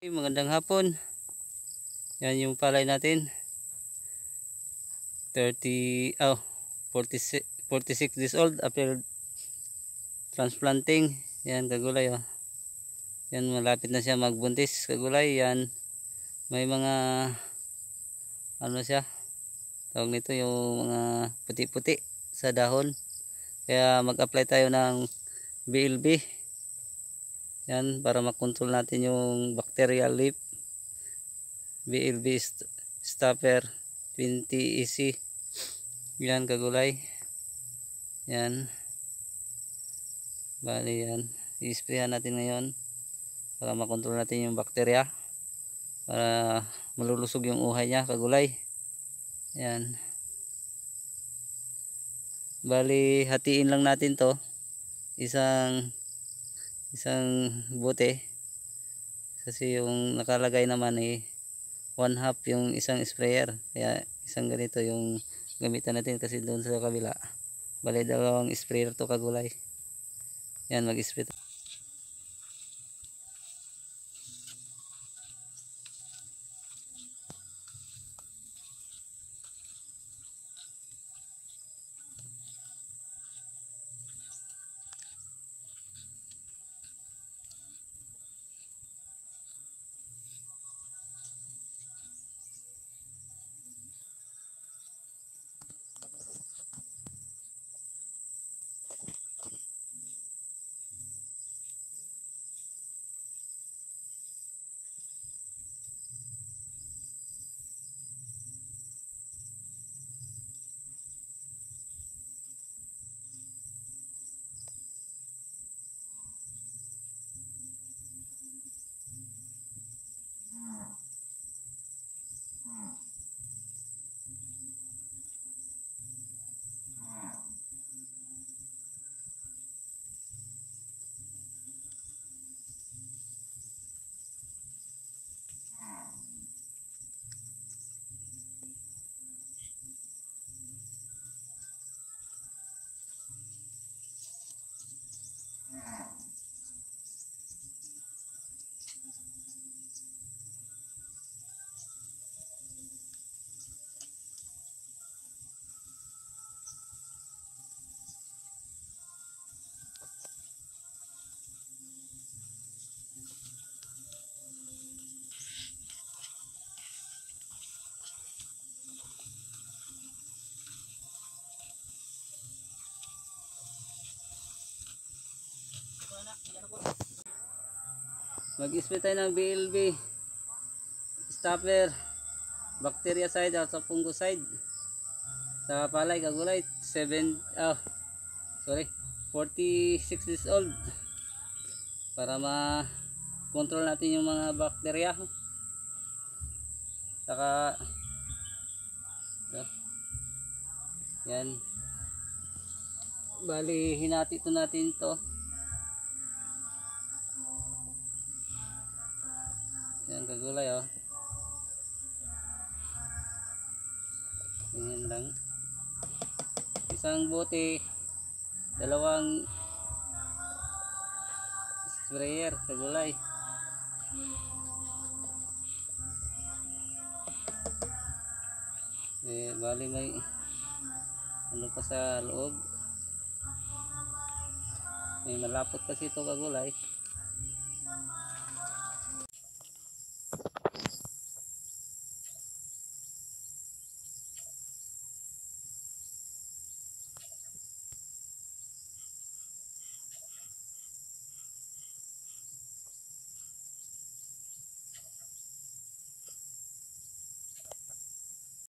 Magandang hapon. Yan yung palay natin. 46 days old after transplanting. Yan kagulay oh. Yan malapit na siya magbuntis kagulay. Yan may mga ano siya. Tawag nito yung mga puti-puti sa dahon. Kaya mag-apply tayo ng BLB. Yan para makontrol natin yung bacterial leaf. BLB stopper 20 EC. Yan kagulay. Yan. Bali yan. I-sprayan natin ngayon para makontrol natin yung bakterya. Para malulusog yung uhay niya kagulay. Yan. Bali hatiin lang natin to. Isang bote. Kasi yung nakalagay naman ay 1/2 yung isang sprayer. Kaya isang ganito yung gamitan natin kasi doon sa kabila. Bali dalawang sprayer to kagulay. Yan mag-spray. Mag-spray tayo ng BLB stopper bactericide at sa fungicide sa palay kagulay 46 days old para ma-control natin yung mga bakterya. Saka yan, bali hinati ito natin to. Yan kagulay oh. Ganyan lang. Isang bote, dalawang sprayer kagulay. Bali may ano pa sa loob. May malapot kasi ito kagulay.